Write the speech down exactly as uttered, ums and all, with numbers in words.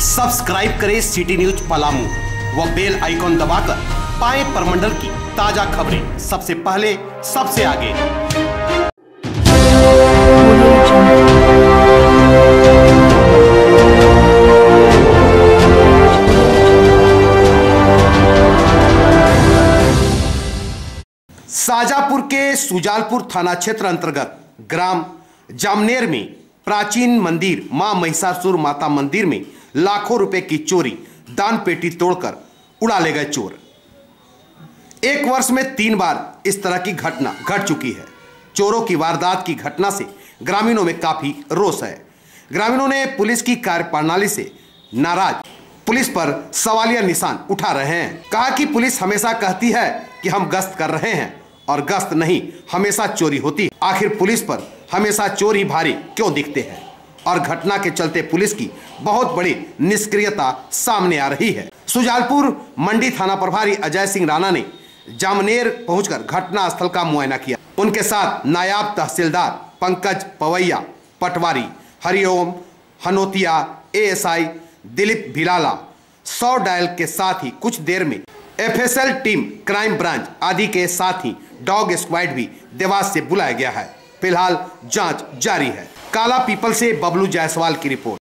Subscribe करें city news Palamu व bell icon दबाकर पाएं परमंडल की ताजा खबरें सबसे पहले सबसे आगे। शाजापुर के सुजालपुर थाना क्षेत्र अंतर्गत ग्राम जामनेर में प्राचीन मंदिर मां महिषासुर माता मंदिर में लाखों रुपए की चोरी, दान पेटी तोड़कर उड़ा ले गए चोर। एक वर्ष में तीन बार इस तरह की घटना घट चुकी है। चोरों की वारदात की घटना से ग्रामीणों में काफी रोष है। ग्रामीणों ने पुलिस की कार्यप्रणाली से नाराज पुलिस पर सवालिया निशान उठा रहे हैं। कहा कि पुलिस हमेशा कहती है कि हम गश्त कर रहे हैं और गश्त नहीं, हमेशा चोरी होती है। आखिर पुलिस पर हमेशा चोर ही भारी क्यों दिखते हैं? और घटना के चलते पुलिस की बहुत बड़ी निष्क्रियता सामने आ रही है। सुजालपुर मंडी थाना प्रभारी अजय सिंह राणा ने जामनेर पहुंचकर घटना स्थल का मुआयना किया। उनके साथ नायब तहसीलदार पंकज पवैया, पटवारी हरिओम हनोतिया, एएसआई दिलीप भिलाला, सौ डायल के साथ ही कुछ देर में एफएसएल टीम, क्राइम ब्रांच आदि के साथ ही डॉग स्क्वाड भी देवास से बुलाया गया है। फिलहाल जांच जारी है। काला पीपल से बबलू जायसवाल की रिपोर्ट।